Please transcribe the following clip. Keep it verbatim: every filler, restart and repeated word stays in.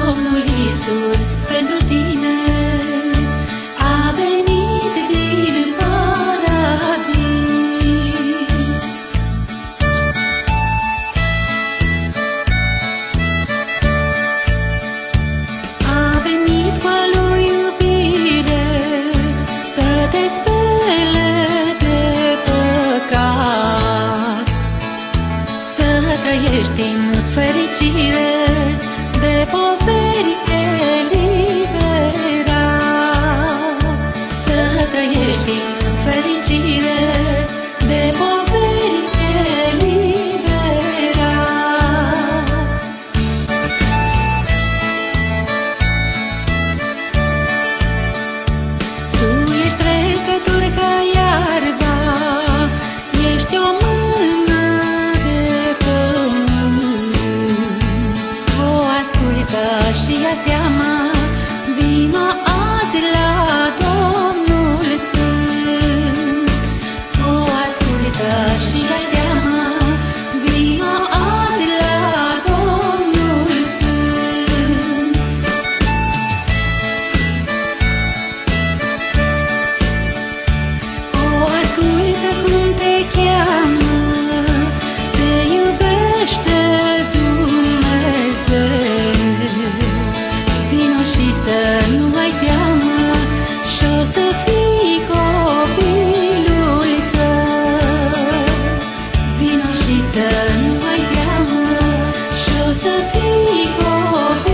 Domnul Iisus pentru tine a venit din paradis. A venit cu a lui iubire să te spele de păcat, să trăiești în fericire, de poveri eliberat. Să trăiești în fericire, de poveri eliberat. Tu ești trecător ca iarba, ești o mână de pământ. O ascultă și ia seama, vino azi la Domnul Sfânt. O ascultă și ia seama, vino azi la Domnul Sfânt. O ascultă cum te cheamă, te iubește Dumnezeu. Vino și să nu ai teamă, și-o să fii copilul său. Vino și să nu ai teamă, și-o să fii copilul